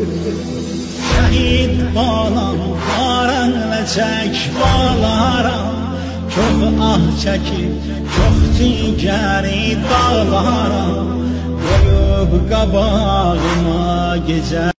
Şəhid balam, aranla çək balaram. Çox ah çəkib, çox cingəri dağlaram. Qoyub qabağıma gecə